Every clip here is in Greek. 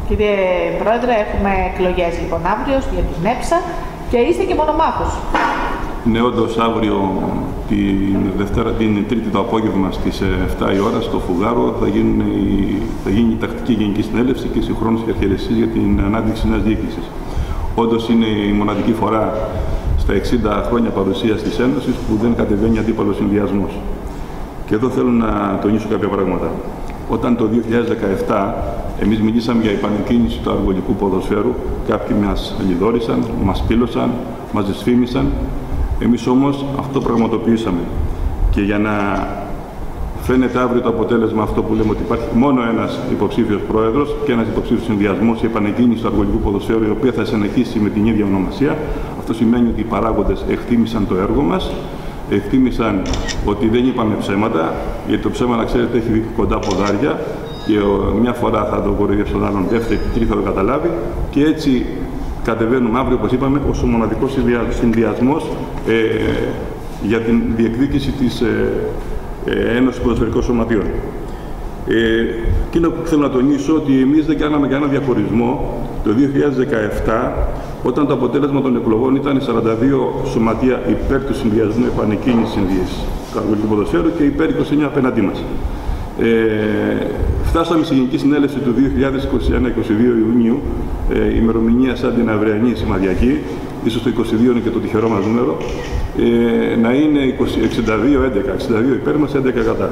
Κύριε Πρόεδρε, έχουμε εκλογές λοιπόν αύριο για την ΕΨΑ και είστε και μονομάχος. Ναι, όντως αύριο την Τρίτη το απόγευμα στις 7 η ώρα στο Φουγάρο θα γίνει η τακτική γενική συνέλευση και συγχρόνως και αρχιερεσίες για την ανάδειξη νέας διοίκησης. Όντως είναι η μοναδική φορά στα 60 χρόνια παρουσίας της Ένωσης που δεν κατεβαίνει αντίπαλος συνδυασμός. Και εδώ θέλω να τονίσω κάποια πράγματα. Όταν το 2017 εμείς μιλήσαμε για επανεκκίνηση του αργολικού ποδοσφαίρου, κάποιοι μας λιδόρισαν, μας πήλωσαν, μας δυσφήμισαν. Εμείς όμως αυτό πραγματοποιήσαμε. Και για να φαίνεται αύριο το αποτέλεσμα αυτό που λέμε ότι υπάρχει μόνο ένας υποψήφιος πρόεδρος και ένας υποψήφιος συνδυασμός, η επανεκκίνηση του αργολικού ποδοσφαίρου, η οποία θα συνεχίσει με την ίδια ονομασία, αυτό σημαίνει ότι οι παράγοντες εκτίμησαν το έργο μας. Εκτίμησαν ότι δεν είπαμε ψέματα, γιατί το ψέμα, να ξέρετε, έχει κοντά ποδάρια και μια φορά θα το κοροϊδεύσει τον άλλον, δεύτερη και τρίτη θα το καταλάβει και έτσι κατεβαίνουμε αύριο, όπως είπαμε, ως ο μοναδικός συνδυασμός για την διεκδίκηση της Ένωσης Ποδοσφαιρικών Σωματείων. Εκείνο που θέλω να τονίσω ότι εμείς δεν κάναμε κανένα διαχωρισμό το 2017, όταν το αποτέλεσμα των εκλογών ήταν 42 σωματεία υπέρ του συνδυασμού επανεκκίνησης του αργολικού ποδοσφαίρου και υπέρ 29 απέναντί μας. Φτάσαμε στη Γενική Συνέλευση του 2021-22 Ιουνίου, ημερομηνία σαν την αυριανή σημαδιακή, ίσως το 22 είναι και το τυχερό μας νούμερο, να είναι 62-11, 62 υπέρ μας, 11 κατά.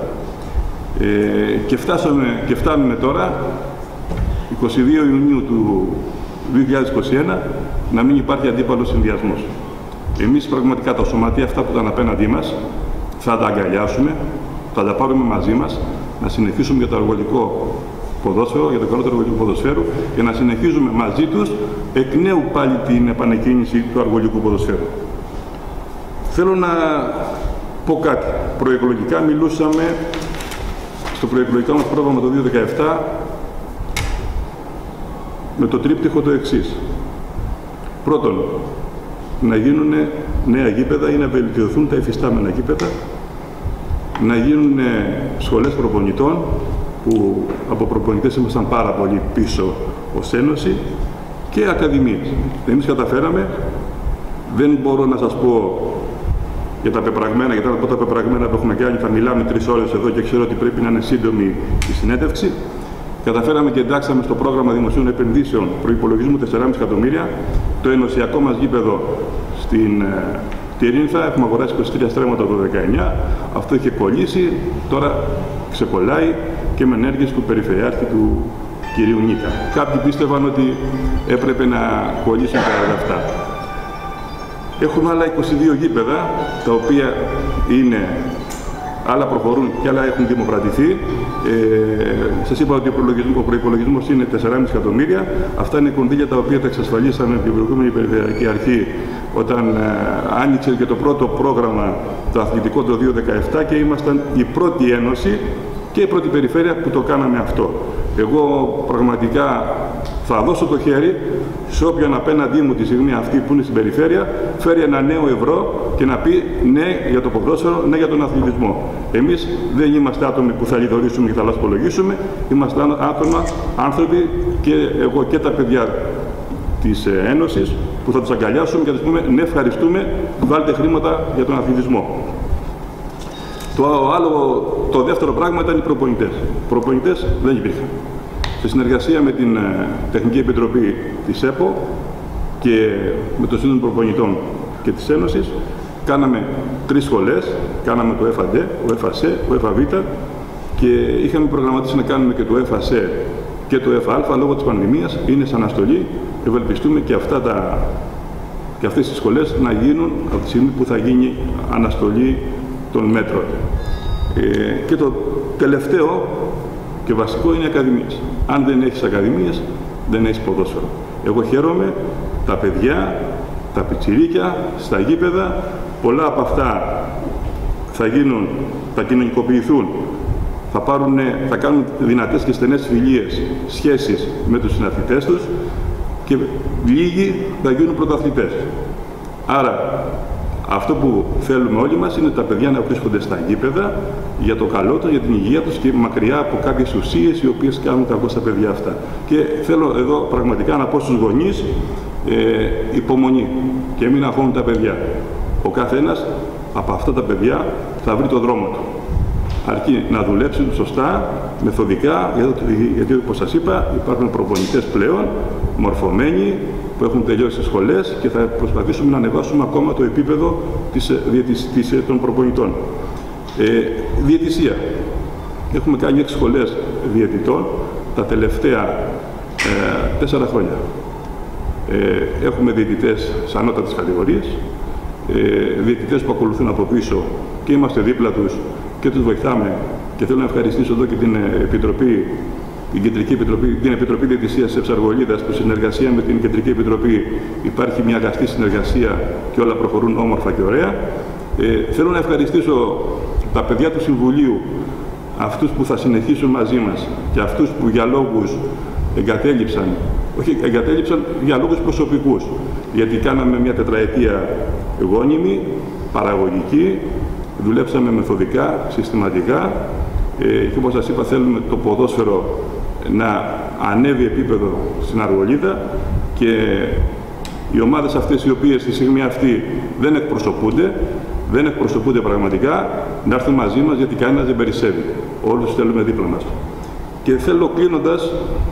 Και φτάνουμε τώρα, 22 Ιουνίου του 2021, να μην υπάρχει αντίπαλος συνδυασμός. Εμείς πραγματικά τα σωματεία αυτά που ήταν απέναντί μας θα τα αγκαλιάσουμε, θα τα πάρουμε μαζί μας, να συνεχίσουμε για το αργολικό ποδόσφαιρο, για το καλό του αργολικού ποδοσφαίρου και να συνεχίζουμε μαζί τους εκ νέου πάλι την επανεκκίνηση του αργολικού ποδοσφαίρου. Θέλω να πω κάτι. Προεκλογικά μιλούσαμε, στο προεκλογικό μας πρόγραμμα το 2017, με το τρίπτυχο το εξής. Πρώτον, να γίνουν νέα γήπεδα ή να βελτιωθούν τα υφιστάμενα γήπεδα, να γίνουν σχολές προπονητών, που από προπονητές ήμασταν πάρα πολύ πίσω ως Ένωση, και ακαδημίες. Εμείς καταφέραμε, δεν μπορώ να σας πω για τα πεπραγμένα, γιατί από τα πεπραγμένα που έχουμε κάνει θα μιλάμε 3 ώρες εδώ και ξέρω ότι πρέπει να είναι σύντομη η συνέντευξη. Καταφέραμε και εντάξαμε στο πρόγραμμα δημοσίων επενδύσεων προϋπολογισμού 4,5 εκατομμύρια. Το ενωσιακό μας γήπεδο στην Τυρίνθα, έχουμε αγοράσει 23 στρέμματα το 2019. Αυτό είχε κολλήσει, τώρα ξεκολλάει και με ενέργειες του Περιφερειάρχη του κυρίου Νίκα. Κάποιοι πίστευαν ότι έπρεπε να κολλήσουν τα έργα αυτά. Έχουμε άλλα 22 γήπεδα, τα οποία άλλα προχωρούν και άλλα έχουν δημοπρατηθεί. Σας είπα ότι ο προϋπολογισμός είναι 4,5 εκατομμύρια. Αυτά είναι κονδύλια τα οποία τα εξασφαλίσαμε την προηγούμενη Περιφερειακή Αρχή όταν άνοιξε και το πρώτο πρόγραμμα το αθλητικό το 2017 και ήμασταν η πρώτη ένωση και η πρώτη περιφέρεια που το κάναμε αυτό. Εγώ πραγματικά θα δώσω το χέρι σε όποιον απέναντί μου τη στιγμή αυτή που είναι στην περιφέρεια φέρει ένα νέο ευρώ και να πει ναι για το ποδόσφαιρο, ναι για τον αθλητισμό. Εμείς δεν είμαστε άτομοι που θα λιδωρήσουμε και θα λασπολογήσουμε, είμαστε άνθρωποι και εγώ και τα παιδιά της Ένωσης που θα τους αγκαλιάσουμε και θα τους πούμε ναι ευχαριστούμε, βάλτε χρήματα για τον αθλητισμό. Το δεύτερο πράγμα ήταν οι προπονητές. Προπονητές δεν υπήρχαν. Σε συνεργασία με την Τεχνική Επιτροπή της ΕΠΟ και με το Σύνδεσμο Προπονητών και της Ένωσης, κάναμε 3 σχολές, κάναμε το ΕΦΑΔ, ο ΕΦΑΣΕ, ο ΕΦΑΒ και είχαμε προγραμματίσει να κάνουμε και το ΕΦΑΣΕ και το ΕΦΑΑ. Λόγω της πανδημίας είναι σαν αναστολή. Ευελπιστούμε και αυτές οι σχολές να γίνουν από τη στιγμή που θα γίνει αναστολή των μέτρων. Και το τελευταίο και βασικό είναι οι ακαδημίες. Αν δεν έχεις ακαδημίες, δεν έχεις ποδόσφαιρο. Εγώ χαίρομαι, τα παιδιά, τα πιτσιρίκια, στα γήπεδα, πολλά από αυτά θα κοινωνικοποιηθούν, θα κάνουν δυνατές και στενές φιλίες, σχέσεις με τους συναθλητές τους και λίγοι θα γίνουν πρωταθλητές. Άρα, Αυτό που θέλουμε όλοι μας είναι τα παιδιά να βρίσκονται στα γήπεδα για το καλό τους, για την υγεία τους και μακριά από κάποιες ουσίες οι οποίες κάνουν κακό στα παιδιά αυτά. Και θέλω εδώ πραγματικά να πω στους γονείς υπομονή και μην αγχώνουν τα παιδιά. Ο καθένας από αυτά τα παιδιά θα βρει το δρόμο του. Αρκεί να δουλέψουν σωστά, μεθοδικά, γιατί όπως σας είπα υπάρχουν προπονητές πλέον, μορφωμένοι, που έχουν τελειώσει σχολές και θα προσπαθήσουμε να ανεβάσουμε ακόμα το επίπεδο των προπονητών. Διαιτησία. Έχουμε κάνει 6 σχολές διαιτητών τα τελευταία 4 χρόνια. Έχουμε διαιτητές σε ανώτατες κατηγορίες, διαιτητές που ακολουθούν από πίσω και είμαστε δίπλα τους και τους βοηθάμε, και θέλω να ευχαριστήσω εδώ και την Επιτροπή, την Κεντρική Επιτροπή, την Επιτροπή Διαιτησίας της Ευσαργολίδας, που συνεργασία με την Κεντρική Επιτροπή υπάρχει μια αγαστή συνεργασία και όλα προχωρούν όμορφα και ωραία. Θέλω να ευχαριστήσω τα παιδιά του Συμβουλίου, αυτούς που θα συνεχίσουν μαζί μας και αυτούς που για λόγους εγκατέλειψαν για λόγους προσωπικούς, γιατί κάναμε μια τετραετία γόνιμη, παραγωγική, δουλέψαμε μεθοδικά, συστηματικά και όπως σας είπα θέλουμε το ποδόσφαιρο να ανέβει επίπεδο στην Αργολίδα και οι ομάδες αυτές οι οποίες στη στιγμή αυτή δεν εκπροσωπούνται πραγματικά, να έρθουν μαζί μας, γιατί κανένας δεν περισσεύει. Όλους θέλουμε δίπλα μας. Και θέλω κλείνοντας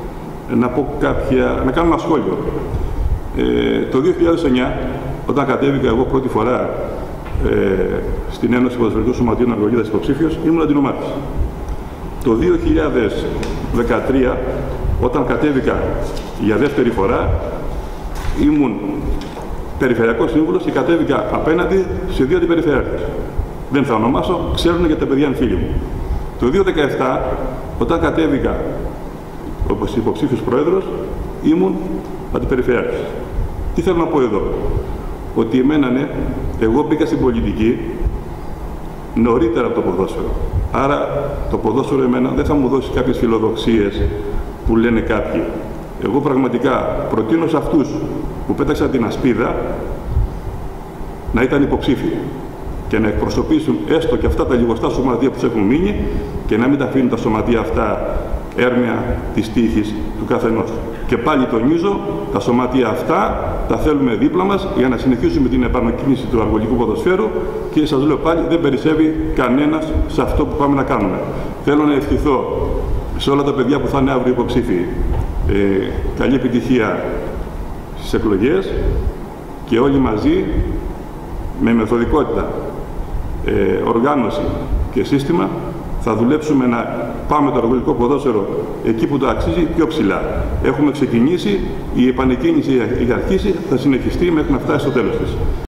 να κάνω ένα σχόλιο. Το 2009, όταν κατέβηκα εγώ πρώτη φορά στην Ένωση Ποδοσφαιρικού Σωματείων Αργολίδας υποψήφιος, ήμουν αντινομάτης. Το 2013, όταν κατέβηκα για δεύτερη φορά, ήμουν περιφερειακός σύμβουλος και κατέβηκα απέναντι σε 2 αντιπεριφερειάρχες. Δεν θα ονομάσω, ξέρουν γιατί τα παιδιά είναι φίλοι μου. Το 2017, όταν κατέβηκα όπως υποψήφιος πρόεδρος, ήμουν αντιπεριφερειάρχης. Τι θέλω να πω εδώ? Ότι εγώ μπήκα στην πολιτική νωρίτερα από το ποδόσφαιρο. Άρα το ποδόσφαιρο εμένα δεν θα μου δώσει κάποιες φιλοδοξίες που λένε κάποιοι. Εγώ πραγματικά προτείνω σε αυτούς που πέταξαν την ασπίδα να ήταν υποψήφιοι και να εκπροσωπήσουν έστω και αυτά τα λιγοστά σωματεία που τους έχουν μείνει και να μην τα αφήνουν τα σωματεία αυτά έρμεα της τύχης του καθενός. Και πάλι τονίζω, τα σωματεία αυτά τα θέλουμε δίπλα μας για να συνεχίσουμε την επανεκκίνηση του αργολικού ποδοσφαίρου και σας λέω πάλι, δεν περισσεύει κανένας σε αυτό που πάμε να κάνουμε. Θέλω να ευχηθώ σε όλα τα παιδιά που θα είναι αύριο υποψήφιοι καλή επιτυχία στις εκλογές και όλοι μαζί με μεθοδικότητα, οργάνωση και σύστημα θα δουλέψουμε να πάμε το αργολικό ποδόσφαιρο εκεί που το αξίζει πιο ψηλά. Έχουμε ξεκινήσει, η επανεκκίνηση έχει αρχίσει, θα συνεχιστεί μέχρι να φτάσει στο τέλος της.